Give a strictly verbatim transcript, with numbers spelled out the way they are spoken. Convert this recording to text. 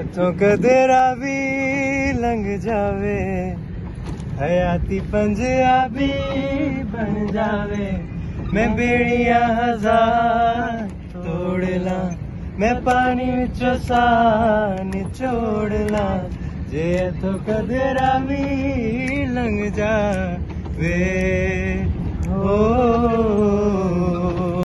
तो कदेरा भी लंघ जावे, हयाती पंजाबी बन जावे। मैं बेड़िया हजार तोड़ ला, मैं पानी विचों साह निचोड़ ला, जे तो कदेरा भी लंघ जावे। ओ